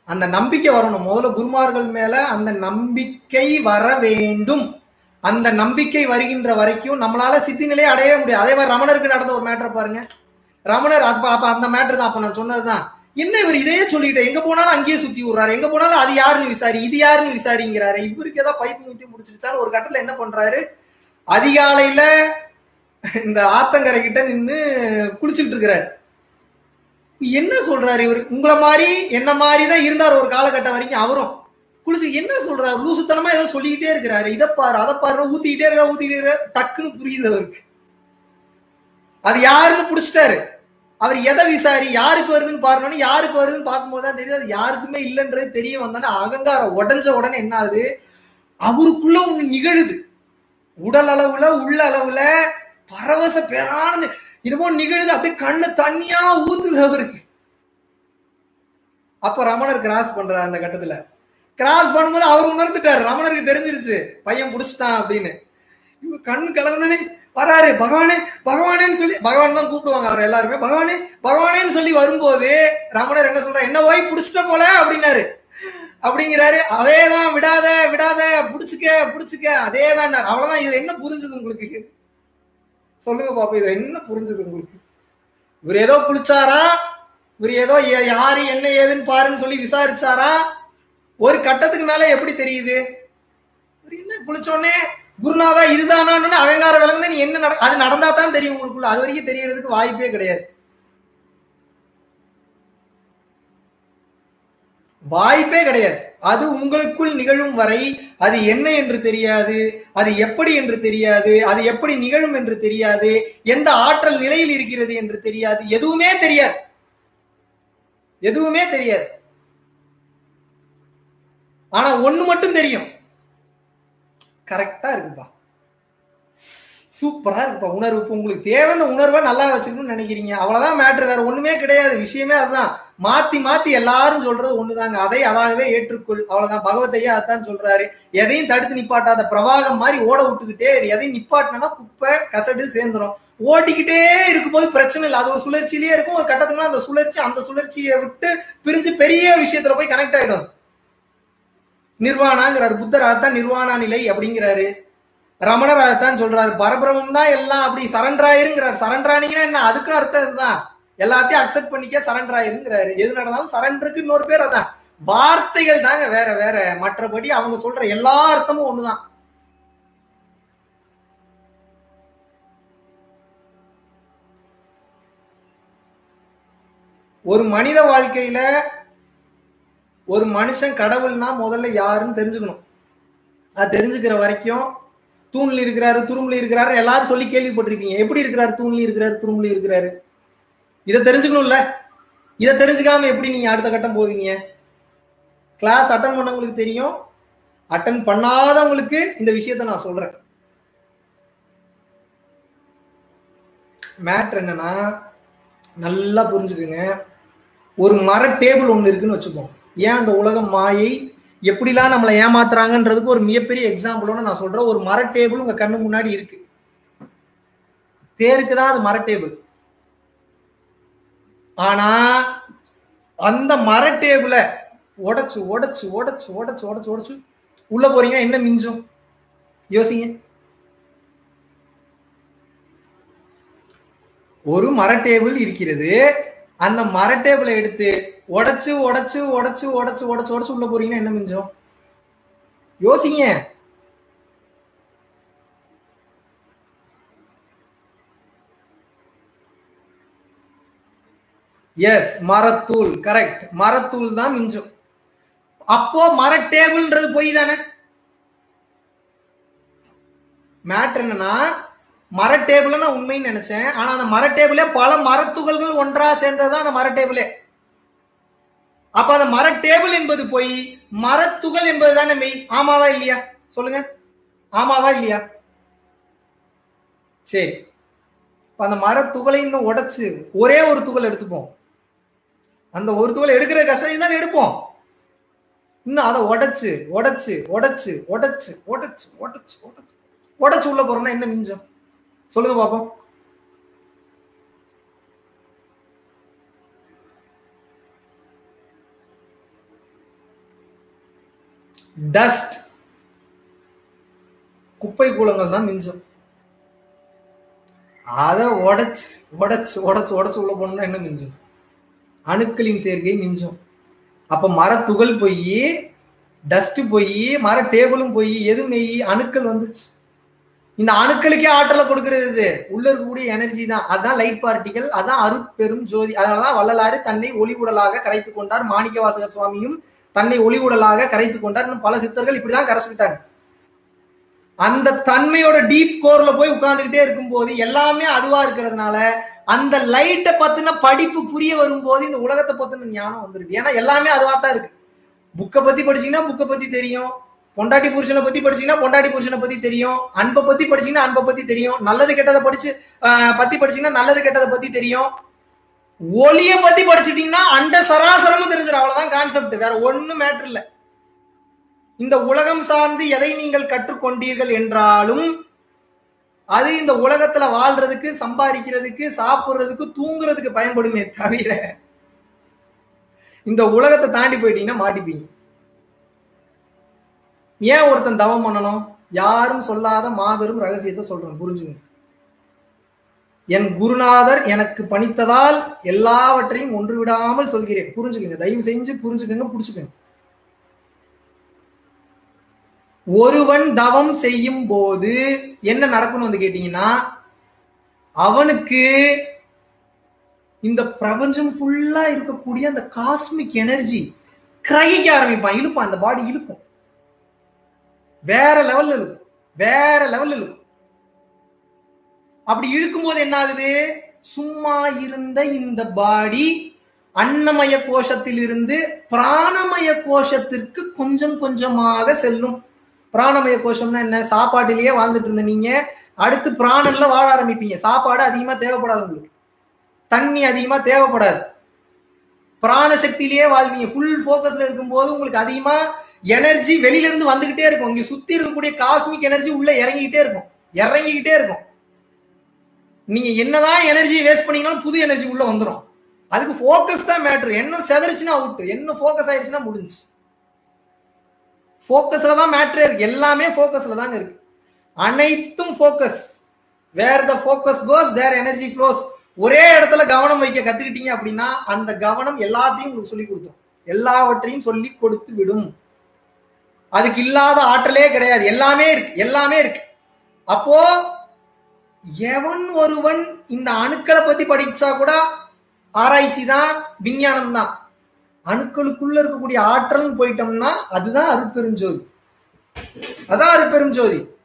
அந்த நம்பிக்கை வரணும். முதல்ல குருமார்கள் மேல அந்த நம்பிக்கை வர வேண்டும். அந்த நம்பிக்கை வருகின்ற வரைக்கும் நம்மளால சித்தி நிலையை அடையவே முடியாது. அதே மாதிரி ரமணருக்கு நடந்த ஒரு மேட்டரை பாருங்க. ரமணர் அப்ப அந்த மேட்டர் தான் அப்ப நான் சொன்னதுதான். என்ன இவர் இதையே சொல்லிட்டு எங்க போனாலும் அங்கேயே சுத்தி விடுறாரு, எங்க போனாலும் அது யாருன்னு விசாரி, இது யாருன்னு விசாரிங்கிறாரு. இவருக்கு ஏதாவது பைத்தியம் முடிச்சிருச்சாலும் ஒரு கட்டத்துல என்ன பண்றாரு, அதிகாலையில இந்த ஆத்தங்கரை கிட்ட நின்று குளிச்சுட்டு இருக்கிறாரு. என்ன சொல்றாரு இவர்? உங்களை மாதிரி என்ன மாதிரிதான் இருந்தார் ஒரு காலகட்டம் வரைக்கும். அவரும் குளிச்சு என்ன சொல்றாரு, லூசுத்தனமா ஏதோ சொல்லிக்கிட்டே இருக்கிறாரு. இதை பாரு அதை பாரு, ஊத்திக்கிட்டே இருக்கிற டக்குன்னு புரியுது அவருக்கு. அது யாருன்னு புடிச்சிட்டாரு. அவர் எதை விசாரி, யாருக்கு வருதுன்னு பாருன்னு, யாருக்கு வருதுன்னு பார்க்கும்போது தான் தெரியுது அது யாருக்குமே இல்லைன்றது தெரிய வந்தோடனே அகங்காரம் உடஞ்ச உடனே என்ன ஆகுது, அவருக்குள்ள ஒண்ணு நிகழுது. உடல் அளவுல உள்ள அளவுல பரவச பேரானது என்னமோ நிகழுது. அப்படியே கண்ணு தண்ணியா ஊத்துது அவருக்கு. அப்ப ரமணர் கிராஸ் பண்றாரு. அந்த கட்டத்துல கிராஸ் பண்ணும்போது அவர் உணர்ந்துட்டாரு. ரமணருக்கு தெரிஞ்சிருச்சு பையன் புடிச்சிட்டான் அப்படின்னு. இவங்க கண்ணு கலங்கனே வராரு. பகவானே பகவானேன்னு சொல்லி, பகவான் தான் கூப்பிடுவாங்க அவர் எல்லாருமே, பகவானே பகவானேன்னு சொல்லி வரும்போது ரமணர் என்ன சொல்றாரு, என்ன போய் புடிச்சிட்ட போல அப்படின்னாரு. அப்படிங்கிறாரு. அதேதான், விடாத விடாத, புடிச்சுக்க புடிச்சுக்க, அதேதான். அவ்வளவுதான். இது என்ன புரிஞ்சது உங்களுக்கு? சொல்லுங்க பாப்பா, இது என்ன புரிஞ்சது உங்களுக்கு? இவர் ஏதோ குளிச்சாரா, இவர் ஏதோ யாரு என்ன ஏதுன்னு பாருன்னு சொல்லி விசாரிச்சாரா. ஒரு கட்டத்துக்கு மேல எப்படி தெரியுது, என்ன குளிச்சோடனே குருநாதா இதுதானா அகங்கார விளங்குனா நீ என்ன அது நடந்தா தான் தெரியும் உங்களுக்குள்ள. அது வரைக்கும் தெரியறதுக்கு வாய்ப்பே கிடையாது. வாய்ப்பே கிடையாது. அது உங்களுக்குள் நிகழும் வரை அது என்ன என்று தெரியாது, அது எப்படி என்று தெரியாது, அது எப்படி நிகழும் என்று தெரியாது, எந்த ஆற்றல் நிலையில் இருக்கிறது என்று தெரியாது, எதுவுமே தெரியாது. எதுவுமே தெரியாது. ஆனா ஒண்ணு மட்டும் தெரியும், கரெக்டா இருக்குப்பா, சூப்பரா இருக்குப்பா உணர்வு. இப்போ உங்களுக்கு தேவை அந்த உணர்வை நல்லா வச்சுக்கணும்னு நினைக்கிறீங்க, அவ்வளவுதான் மேட்ரு, வேற ஒண்ணுமே கிடையாது. விஷயமே அதுதான். மாத்தி மாத்தி எல்லாரும் சொல்றது ஒண்ணுதாங்க, அதை அதாகவே ஏற்றுக்கொள், அவ்வளவுதான். பகவத்தையா அதான் சொல்றாரு, எதையும் தடுத்து நிப்பாட்டாத பிரவாகம் மாதிரி ஓட விட்டுக்கிட்டே, எதையும் நிப்பாட்டினா குப்பை கசடு சேர்ந்துரும். ஓட்டிக்கிட்டே இருக்கும்போது பிரச்சனை இல்லை, அது ஒரு சுழற்சியிலேயே இருக்கும். ஒரு கட்டத்துக்குலாம் அந்த சுழற்சி, அந்த சுழற்சியை விட்டு பிரிஞ்சு பெரிய விஷயத்துல போய் கனெக்ட் ஆயிடும். நிர்வாணாங்கிறாரு புத்தர், அதான் நிர்வாணா நிலை அப்படிங்கிறாரு. ரமணர் அதைத்தான் சொல்றாரு, பரபிரமம் தான் எல்லாம், அப்படி சரண்டர் ஆயிருங்கிறாரு. சரண்டர் ஆனீங்கன்னா என்ன, அதுக்கும் அர்த்தம் இதுதான், எல்லாத்தையும் அக்செப்ட் பண்ணிக்க சரண்டர் ஆயிருங்கிறாரு. எது நடந்தாலும் சரண்டருக்கு இன்னொரு பேர் அதான், வார்த்தைகள் தாங்க வேற வேற, மற்றபடி அவங்க சொல்ற எல்லா அர்த்தமும் ஒண்ணுதான். ஒரு மனித வாழ்க்கையில ஒரு மனுஷன் கடவுள்னா முதல்ல யாருன்னு தெரிஞ்சுக்கணும். அது தெரிஞ்சுக்கிற வரைக்கும் தூண்ல இருக்கிறாரு துரும்புல இருக்கிறாரு எல்லாரும் சொல்லி கேள்விப்பட்டிருப்பீங்க. எப்படி இருக்கிறாரு, தூண்ல இருக்கிறாரு துரும்புல இருக்கிறாரு, இதை தெரிஞ்சுக்கணும்ல. இதை தெரிஞ்சுக்காம எப்படி நீங்க அடுத்த கட்டம் போவீங்க? கிளாஸ் அட்டன் பண்ணவங்களுக்கு தெரியும், அட்டன் பண்ணாதவங்களுக்கு இந்த விஷயத்த நான் சொல்றேன். மேட்ரு என்னன்னா நல்லா புரிஞ்சுக்குங்க. ஒரு மர டேபிள் ஒண்ணு இருக்குன்னு வச்சுப்போம். ஏன் அந்த உலகம் மாயை எப்படிலாம் நம்மளை ஏமாத்துறாங்கன்றதுக்கு ஒரு மிகப்பெரிய எக்ஸாம்பிளோட நான் சொல்றேன். ஒரு மர டேபிள் உங்க கண்ணு முன்னாடி இருக்கு, பேருக்கு தான் அது மர டேபிள். ஆனா அந்த மர டேபிள உடைச்சு உடைச்சு உடைச்சு உடைச்சு உடைச்சு உடைச்சு உள்ள போறீங்கன்னா என்ன மிஞ்சும் யோசிங்க. ஒரு மர டேபிள் இருக்கிறது, அந்த மர டேபிளை எடுத்து உடைச்சு உடைச்சு உடைச்சு உடைச்சு உடைச்சு உடைச்சு உள்ள போறீங்கன்னா என்ன மிஞ்சும் யோசிங்க. எஸ், மரத்தூள், கரெக்ட், மரத்தூள் தான் மிஞ்சும். அப்போ மர டேபிள்ன்றது பொய் தானே. மேட்ரு என்னன்னா, மர டேபிள் நான் உண்மைன்னு நினைச்சேன், ஆனா அந்த மர டேபிளே பல மரத்துகள்கள் ஒன்றா சேர்ந்ததுதான் அந்த மர டேபிளே. அப்ப அந்த மர டேபிள் என்பது பொய், மரத்துகள் என்பது தானே மெய். ஆமாவா இல்லையா சொல்லுங்க, ஆமாவா இல்லையா? சரி, இப்ப அந்த மரத்துகளை இன்னும் உடைச்சு ஒரே ஒரு துகள் எடுத்துப்போம். அந்த ஒரு துகள் எடுக்கிற கஷ்டம் தான் எடுப்போம். இன்னும் அதை உடைச்சு உடைச்சு உடைச்சு உடைச்சு உடைச்சு உடைச்சு உடைச்சு உடைச்சு உள்ள போறோம்னா என்ன மிஞ்சம் சொல்லுங்க பாப்போம். டஸ்ட், குப்பை கூலங்கள் தான் மிஞ்சும். அதை உடைச்சு உடைச்சு உடைச்சு உடைச்சு உள்ள போனோம்னா என்ன மிஞ்சும்? அணுக்களின் சேர்க்கை மிஞ்சும். அப்ப மர துகள் போய், டஸ்ட் போய், மர டேபிளும் போய், எது மெய்? அணுக்கள் வந்துச்சு. இந்த அணுக்களுக்கே ஆற்றலை கொடுக்கிறது உள்ள இருக்கக்கூடிய எனர்ஜி தான். அதான் லைட் பார்ட்டிகல், அதான் அருட்பெரும் ஜோதி. அதனாலதான் வள்ளலாறு தன்னை ஒளி உடலாக கரைத்து கொண்டார். மாணிக்கவாசகர் சுவாமியும் தன்னை ஒளி உடலாக கரைத்து கொண்டார். இன்னும் பல சித்தர்கள் இப்படிதான் கரைச்சுக்கிட்டாங்க. அந்த தன்மையோட டீப் கோர்ல போய் உட்கார்ந்துகிட்டே இருக்கும் போது எல்லாமே அதுவா இருக்கிறதுனால அந்த லைட்டை பத்தின படிப்பு புரிய வரும்போது இந்த உலகத்தை பத்தின ஞானம் வந்துருது. ஏன்னா எல்லாமே அதுவா தான் இருக்கு. புக்கை பத்தி படிச்சீங்கன்னா புக்கை பத்தி தெரியும், பொண்டாட்டி புருஷனை பத்தி படிச்சீங்கன்னா பொண்டாட்டி புருஷனை பத்தி தெரியும், அன்பை பத்தி படிச்சீங்கன்னா அன்பை பத்தி தெரியும், நல்லது கெட்டதை படிச்சீங்கன்னா நல்லது கெட்டதை பத்தி தெரியும். ஒளிய பத்தி படிச்சுட்டீங்கன்னா அண்ட சராசரமும் தெரிஞ்சிடும். அவ்வளவுதான் கான்செப்ட், வேற ஒண்ணும் மேட்டர் இல்ல. இந்த உலகம் சார்ந்து எதை நீங்கள் கற்றுக்கொண்டீர்கள் என்றாலும் அது இந்த உலகத்துல வாழ்றதுக்கு, சம்பாதிக்கிறதுக்கு, சாப்பிடுறதுக்கு, தூங்குறதுக்கு பயன்படுமே தவிர இந்த உலகத்தை தாண்டி போயிட்டீங்கன்னா மாட்டிப்பீங்க. ஏன் ஒருத்தன் தவம் பண்ணணும்? யாரும் சொல்லாத மாபெரும் ரகசியத்தை சொல்றேன், புரிஞ்சுக்கணும். என் குருநாதர் எனக்கு பணித்ததால் எல்லாவற்றையும் ஒன்று விடாமல் சொல்கிறேன், புரிஞ்சுக்கங்க. தயவு செஞ்சு புரிஞ்சுக்கங்க, புடிச்சுக்கங்க. ஒருவன் தவம் செய்யும் போது என்ன நடக்கணும் வந்து கேட்டீங்கன்னா, அவனுக்கு இந்த பிரபஞ்சம் ஃபுல்லா இருக்கக்கூடிய அந்த காஸ்மிக் எனர்ஜி கிரகிக்க ஆரம்பிப்பான், இழுப்பான். அந்த பாடி இழுக்கும், வேற லெவல்ல இழுக்கும், வேற லெவல்ல இழுக்கும். அப்படி இழுக்கும் போது என்ன ஆகுது? சும்மா இருந்த இந்த பாடி அன்னமய கோஷத்தில் இருந்து பிராணமய கோஷத்திற்கு கொஞ்சம் கொஞ்சமாக செல்லும். பிராணமய கோஷம்னா என்ன? சாப்பாட்டிலேயே வாழ்ந்துட்டு இருந்த நீங்க அடுத்து பிராணன்ல வாழ ஆரம்பிப்பீங்க. சாப்பாடு அதிகமா தேவைப்படாது, உங்களுக்கு தண்ணி அதிகமா தேவைப்படாது, பிராண சக்தியிலேயே வாழ்வீங்க. ஃபுல் போக்கஸ்ல இருக்கும்போது உங்களுக்கு அதிகமா எனர்ஜி வெளியில இருந்து வந்துகிட்டே இருக்கும். இங்க சுத்தி இருக்கக்கூடிய காஸ்மிக் எனர்ஜி உள்ள இறங்கிக்கிட்டே இருக்கும். நீங்க என்னதான் எனர்ஜியை வேஸ்ட் பண்ணீங்கன்னாலும் புது எனர்ஜி உள்ள வந்துடும். அதுக்கு போக்கஸ் தான் மேட்ரு. என்ன செதறிச்சுன்னா அவுட், என்ன போக்கஸ் ஆயிடுச்சுன்னா முடிஞ்சு. போக்கஸ்ல தான் மேட்ரே இருக்கு. எல்லாமே போக்கஸ்ல தாங்க இருக்கு. அனைத்தும் focus. Where the focus goes there energy flows. ஒரே இடத்துல கவனம் வைக்க கத்துக்கிட்டீங்க அப்படின்னா அந்த கவனம் எல்லாத்தையும் உங்களுக்கு சொல்லி கொடுத்துரும், எல்லாவற்றையும் சொல்லி கொடுத்து விடும். அதுக்கு இல்லாத ஆற்றலே கிடையாது. எல்லாமே இருக்கு. அப்போ எவன் ஒருவன் இந்த அணுக்களை பத்தி படிச்சா கூட ஆராய்ச்சி தான், விஞ்ஞானம் தான். அணுக்களுக்குள்ள இருக்கக்கூடிய ஆற்றல் போயிட்டோம்னா அதுதான் அருட்பெருஞ்சோதி. அதான் அருட்பெருஞ்சோதி.